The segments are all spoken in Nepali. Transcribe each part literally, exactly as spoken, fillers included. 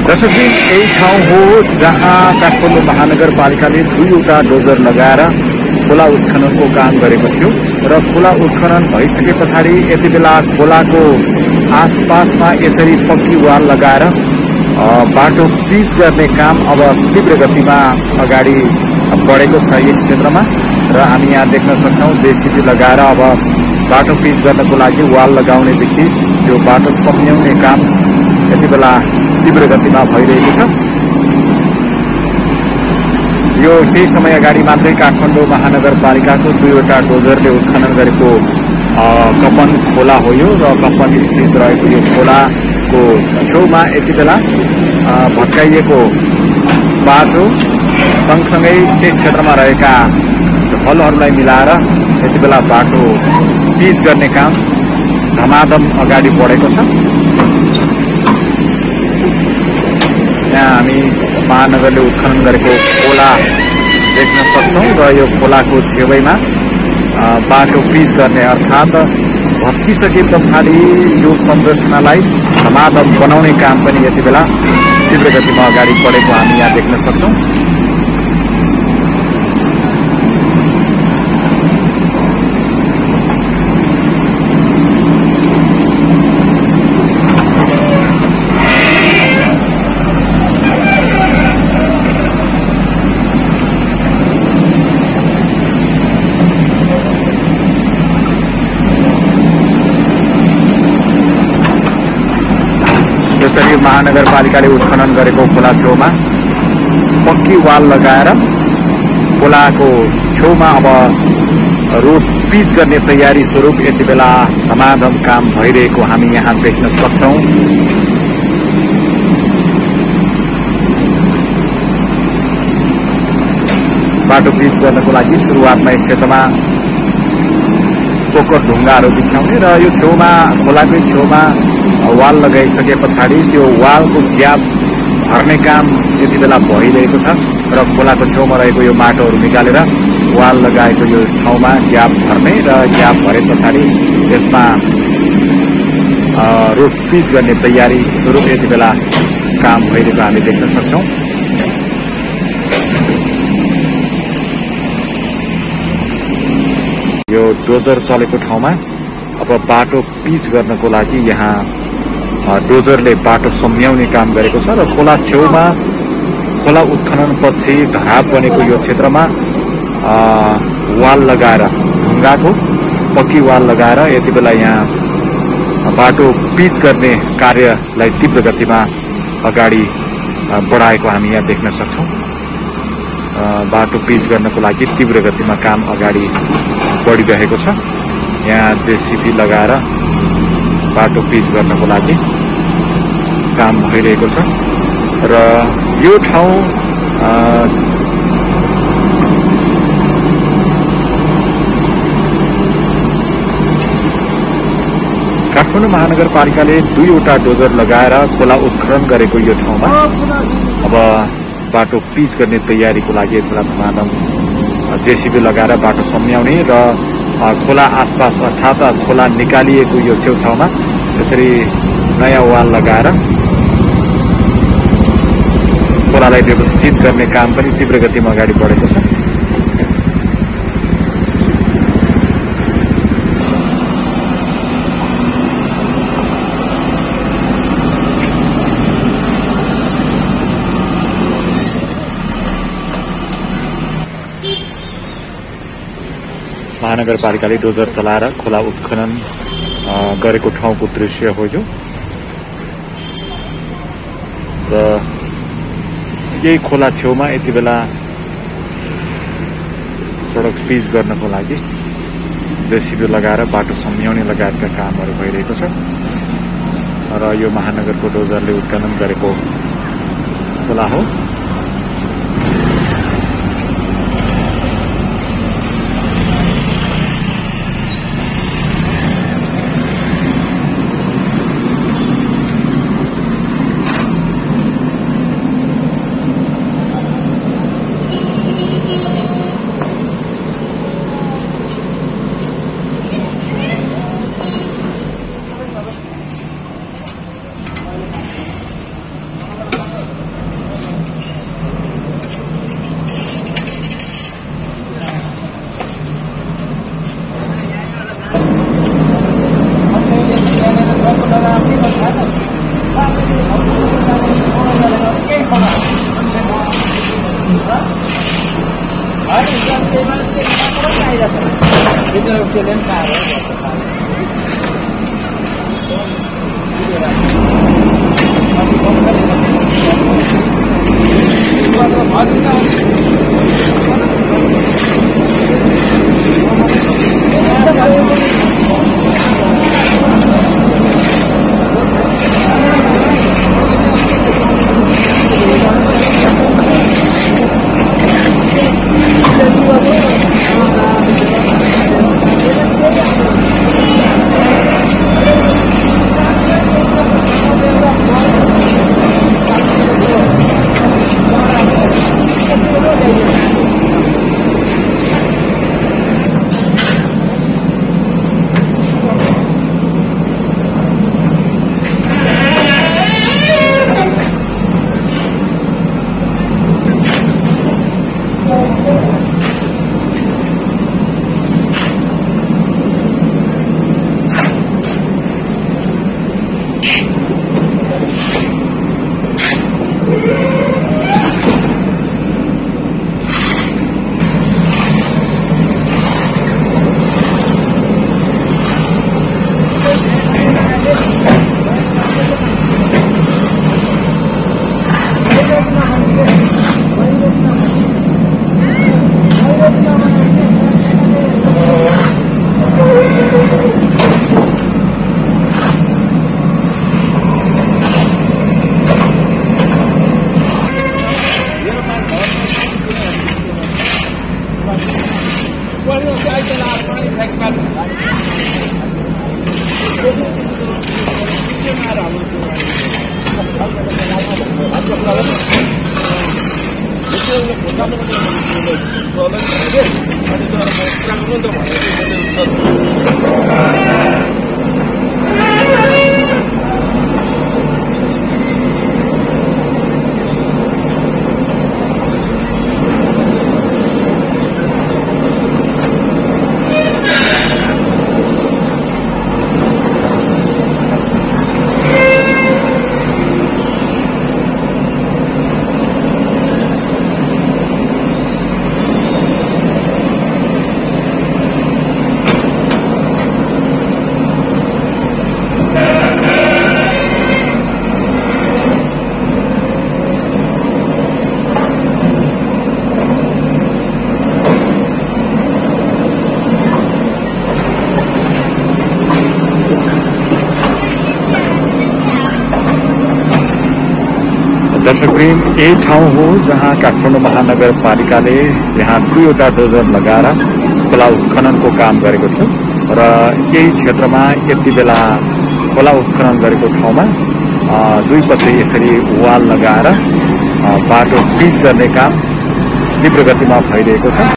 दर्शकजी यही ठाउँ हो जहाँ काठमाडौँ महानगरपालिकाले दुईवटा डोजर लगाएर खोला उत्खननको काम गरेको थियो र खोला उत्खनन भइसके पछाडि यति बेला खोलाको आसपासमा यसरी पक्की वाल लगाएर बाटो पिच गर्ने काम अब तीव्र गतिमा अगाडि बढेको छ यस क्षेत्रमा र हामी यहाँ देख्न सक्छौं जेसीबी लगाएर अब बाटो पिच गर्नको लागि वाल लगाउनेदेखि यो बाटो सम्झाउने काम यति बेला तीव्र गतिमा भइरहेको छ। यो केही समय अगाडि मात्रै काठमाडौँ महानगरपालिकाको दुईवटा डोजरले उत्खनन गरेको कपन खोला हो यो र कपन स्थित रहेको यो खोलाको छेउमा यति बेला भत्काइएको बाटो सँगसँगै त्यस क्षेत्रमा रहेका फलहरूलाई मिलाएर यति बेला बाटो पिच गर्ने काम धमाधम अगाडि बढेको छ। यहाँ हामी महानगरले उत्खनन गरेको खोला देख्न सक्छौं र यो खोलाको छेउमा बाटो पिच गर्ने अर्थात भत्किसके पछाडि यो संरचनालाई धमाधम बनाउने काम पनि यति बेला तीव्र गतिमा अगाडि बढेको हामी यहाँ देख्न सक्छौं। यसरी महानगरपालिकाले उत्खनन गरेको खोला छेउमा पक्की वाल लगाएर खोलाको छेउमा अब रोड पिच गर्ने तयारी स्वरूप यति बेला धमाधम काम भइरहेको हामी यहाँ देख्न सक्छौं। बाटो पिच गर्नको लागि सुरुवातमा यस क्षेत्रमा चोकर ढुङ्गाहरू बिछ्याउने र यो छेउमा खोलाकै छेउमा वाल लगाइसके पछाडि त्यो वालको ग्याप भर्ने काम यति बेला भइरहेको छ र खोलाको छेउमा रहेको यो माटोहरू निकालेर वाल लगाएको यो ठाउँमा ग्याप भर्ने र ग्याप भरे पछाडि यसमा रोड पिच गर्ने तयारी स्वरूप यति बेला काम भइरहेको हामी देख्न सक्छौं। यो डोजर चलेको ठाउँमा अब बाटो पिच गर्नको लागि यहाँ डोजरले बाटो सम्झाउने काम गरेको छ र खोला छेउमा खोला उत्खनन पछि घराब बनेको यो क्षेत्रमा वाल लगाएर ढुङ्गाको पक्की वाल लगाएर यति बेला यहाँ बाटो पिच गर्ने कार्यलाई तीव्र गतिमा अगाडि बढाएको हामी यहाँ देख्न सक्छौं। बाटो पिच गर्नको लागि तीव्र गतिमा काम अगाडि बढिरहेको छ। यहाँ जेसीबी लगाएर बाटो पिच गर्नको लागि काम भइरहेको छ र यो ठाउँ काठमाडौँ महानगरपालिकाले दुईवटा डोजर लगाएर खोला उत्खनन गरेको यो ठाउँमा अब बाटो पिच गर्ने तयारीको लागि यसलाई धमाधम जेसीबी लगाएर बाटो सम्झाउने र खोला आसपास अर्थात खोला निकालिएको यो छेउछाउमा यसरी नयाँ वाल लगाएर खोलालाई व्यवस्थित गर्ने काम पनि तीव्र गतिमा अगाडि बढेको छ। महानगरपालिकाले डोजर चलाएर खोला उत्खनन गरेको ठाउँको दृश्य हो यो र यही खोला छेउमा यति बेला सडक पिच गर्नको लागि जेसीबी लगाएर बाटो सम्झाउने लगायतका कामहरू भइरहेको छ र यो महानगरको डोजरले उत्खनन गरेको खोला हो। दर्शकवृन्द यही ठाउँ हो जहाँ काठमाडौँ महानगरपालिकाले यहाँ दुईवटा डोजर लगाएर खोला उत्खननको काम गरेको थियो र यही क्षेत्रमा यति बेला खोला उत्खनन गरेको ठाउँमा दुईपट्टि यसरी वाल लगाएर बाटो पिच गर्ने काम तीव्र गतिमा भइरहेको छ।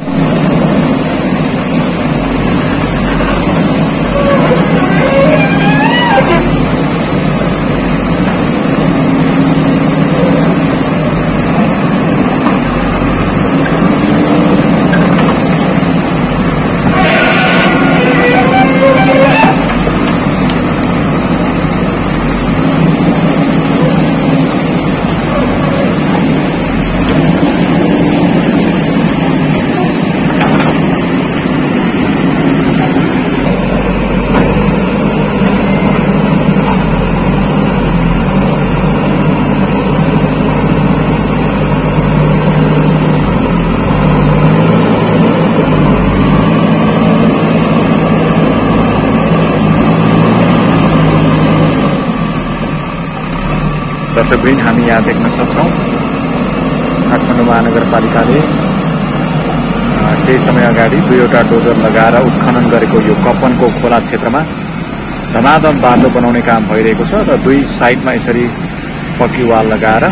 दर्शकवृन्द हामी यहाँ देख्न सक्छौं काठमाडौँ महानगरपालिकाले केही समय अगाडि दुईवटा डोजर लगाएर उत्खनन गरेको यो कपनको खोला क्षेत्रमा धमाधम बाटो बनाउने काम भइरहेको छ र दुई साइडमा यसरी पक्की वाल लगाएर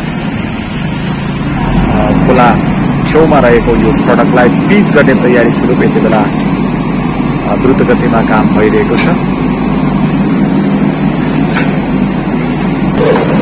खोला छेउमा रहेको यो सडकलाई पिच गर्ने तयारी स्वरूप यति बेला द्रुत गतिमा काम भइरहेको छ।